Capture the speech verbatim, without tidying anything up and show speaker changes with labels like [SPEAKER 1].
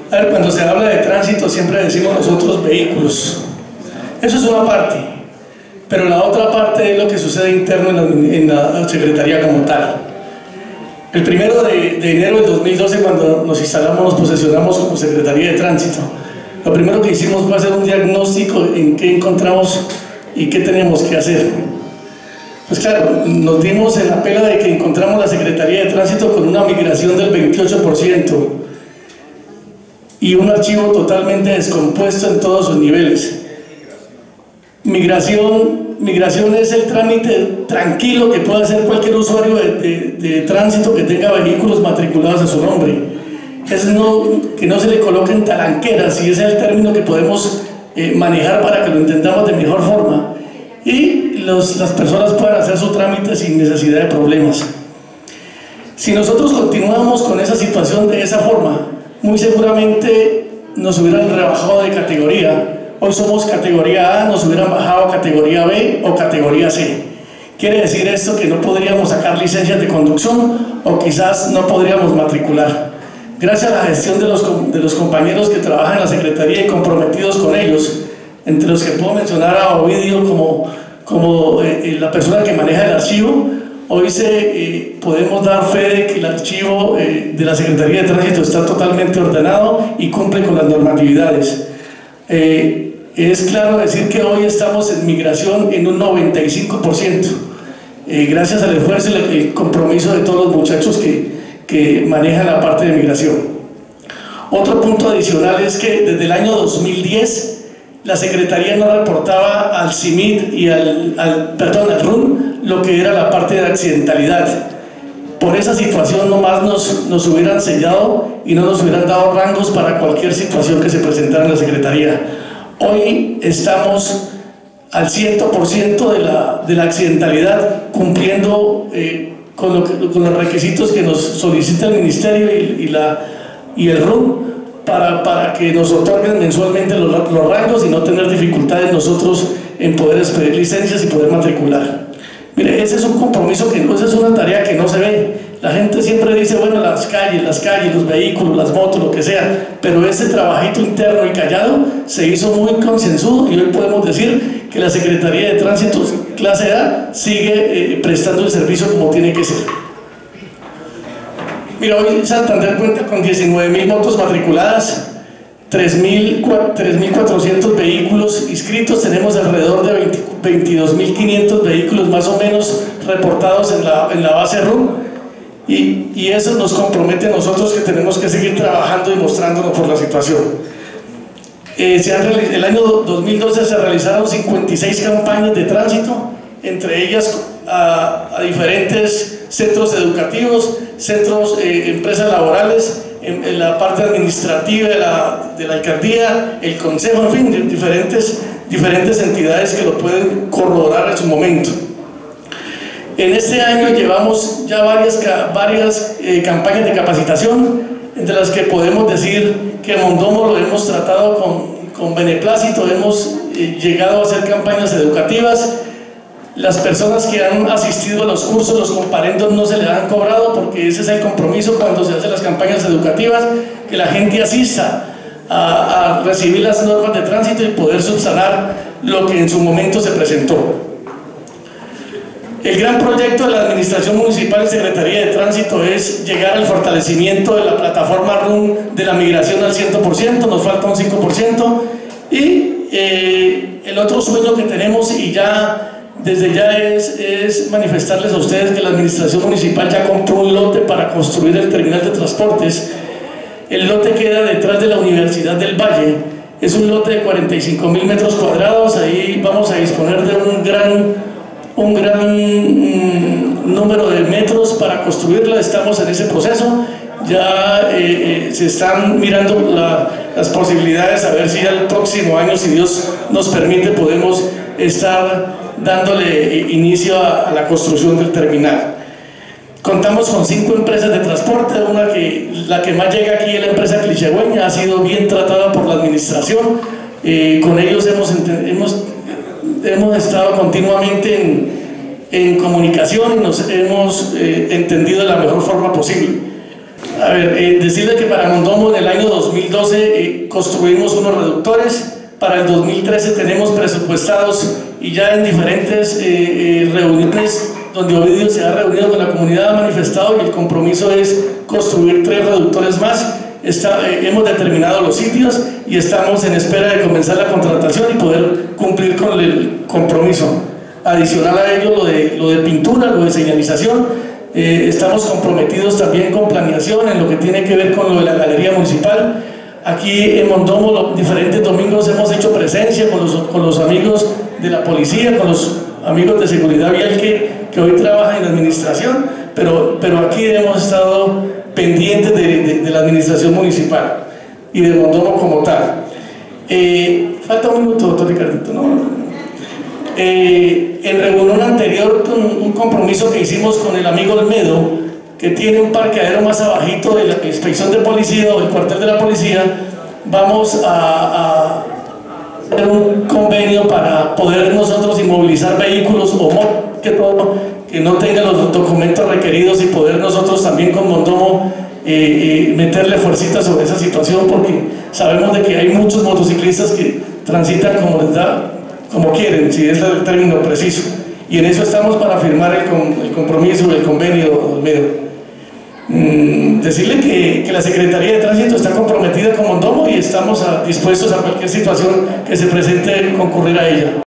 [SPEAKER 1] A ver, cuando se habla de tránsito siempre decimos nosotros vehículos. Eso es una parte, pero la otra parte es lo que sucede interno en la, en la Secretaría como tal. El primero de, de enero del dos mil doce, cuando nos instalamos, nos posesionamos como Secretaría de Tránsito, lo primero que hicimos fue hacer un diagnóstico en qué encontramos y qué teníamos que hacer. Pues claro, nos dimos en la pela de que encontramos la Secretaría de Tránsito con una migración del veintiocho por ciento y un archivo totalmente descompuesto en todos sus niveles. Migración, migración es el trámite tranquilo que puede hacer cualquier usuario de, de, de tránsito que tenga vehículos matriculados a su nombre. Es no, que no se le coloquen talanqueras, y ese es el término que podemos eh, manejar para que lo entendamos de mejor forma, y los, las personas puedan hacer su trámite sin necesidad de problemas. Si nosotros continuamos con esa situación de esa forma, muy seguramente nos hubieran rebajado de categoría. Hoy somos categoría A, nos hubieran bajado a categoría B o categoría C. Quiere decir esto que no podríamos sacar licencias de conducción o quizás no podríamos matricular. Gracias a la gestión de los, de los compañeros que trabajan en la Secretaría y comprometidos con ellos, entre los que puedo mencionar a Ovidio como, como eh, la persona que maneja el archivo, hoy se, eh, podemos dar fe de que el archivo eh, de la Secretaría de Tránsito está totalmente ordenado y cumple con las normatividades. Eh, es claro decir que hoy estamos en migración en un noventa y cinco por ciento, eh, gracias al esfuerzo y el compromiso de todos los muchachos que, que manejan la parte de migración. Otro punto adicional es que desde el año dos mil diez la Secretaría no reportaba al C I M I T y al, al, perdón, al R U N lo que era la parte de accidentalidad. Por esa situación nomás nos, nos hubieran sellado y no nos hubieran dado rangos para cualquier situación que se presentara en la Secretaría. Hoy estamos al cien por ciento de la, de la accidentalidad, cumpliendo eh, con, lo que, con los requisitos que nos solicita el Ministerio y, y, la, y el R U N para, para que nos otorguen mensualmente los, los rangos y no tener dificultades nosotros en poder expedir licencias y poder matricular. Mire, ese es un compromiso que no, esa es una tarea que no se ve. La gente siempre dice, bueno, las calles, las calles, los vehículos, las motos, lo que sea, pero ese trabajito interno y callado se hizo muy concienzudo, y hoy podemos decir que la Secretaría de Tránsito clase A sigue eh, prestando el servicio como tiene que ser. Mira, hoy Santander cuenta con diecinueve mil motos matriculadas, tres mil cuatrocientos vehículos inscritos, tenemos alrededor de veintidós mil quinientos vehículos más o menos reportados en la, en la base R U N. Y, y eso nos compromete a nosotros que tenemos que seguir trabajando y mostrándonos por la situación. Eh, se han, el año dos mil doce se realizaron cincuenta y seis campañas de tránsito, entre ellas a, a diferentes centros educativos, centros, eh, empresas laborales, en, en la parte administrativa de la, de la alcaldía, el consejo, en fin, diferentes, diferentes entidades que lo pueden corroborar en su momento. En este año llevamos ya varias, varias eh, campañas de capacitación, entre las que podemos decir que Mondomo lo hemos tratado con, con beneplácito, hemos eh, llegado a hacer campañas educativas. Las personas que han asistido a los cursos, los comparendos no se les han cobrado, porque ese es el compromiso cuando se hacen las campañas educativas, que la gente asista a, a recibir las normas de tránsito y poder subsanar lo que en su momento se presentó. El gran proyecto de la Administración Municipal y Secretaría de Tránsito es llegar al fortalecimiento de la plataforma R U N de la migración al cien por ciento, nos falta un cinco por ciento, y eh, el otro sueño que tenemos, y ya desde ya es, es manifestarles a ustedes que la Administración Municipal ya compró un lote para construir el terminal de transportes. El lote queda detrás de la Universidad del Valle, es un lote de cuarenta y cinco mil metros cuadrados, ahí vamos a disponer de un gran un gran mm, número de metros para construirla. Estamos en ese proceso, ya eh, eh, se están mirando la, las posibilidades, a ver si al próximo año, si Dios nos permite, podemos estar dándole inicio a, a la construcción del terminal. Contamos con cinco empresas de transporte, una que, la que más llega aquí es la empresa Clichegüeña, ha sido bien tratada por la administración, eh, con ellos hemos, hemos hemos estado continuamente en, en comunicación y nos hemos eh, entendido de la mejor forma posible. A ver, eh, decirle que para Mondomo en el año dos mil doce eh, construimos unos reductores, para el dos mil trece tenemos presupuestados y ya en diferentes eh, eh, reuniones donde Ovidio se ha reunido con la comunidad, ha manifestado y el compromiso es construir tres reductores más. Está, eh, hemos determinado los sitios y estamos en espera de comenzar la contratación y poder cumplir con el compromiso. Adicional a ello, lo de, lo de pintura, lo de señalización. Eh, estamos comprometidos también con planeación en lo que tiene que ver con lo de la galería municipal. Aquí en Mondomo los diferentes domingos hemos hecho presencia con los, con los amigos de la policía, con los amigos de seguridad vial que, que hoy trabajan en la administración, pero, pero aquí hemos estado pendientes de, de, de la administración municipal y de Mondomo como tal. Eh, falta un minuto, doctor Ricardito, ¿no? Eh, en reunión anterior, con un compromiso que hicimos con el amigo Olmedo, que tiene un parqueadero más abajito de la inspección de policía o del cuartel de la policía, vamos a, a hacer un convenio para poder nosotros inmovilizar vehículos o motos, que todo, que no tengan los documentos requeridos y poder nosotros también con Mondomo eh, eh, meterle fuercita sobre esa situación, porque sabemos de que hay muchos motociclistas que transitan como les da, como quieren, si es el término preciso, y en eso estamos para firmar el, com el compromiso, el convenio, Olmedo. Mm, decirle que, que la Secretaría de Tránsito está comprometida con Mondomo y estamos a, dispuestos a cualquier situación que se presente concurrir a ella.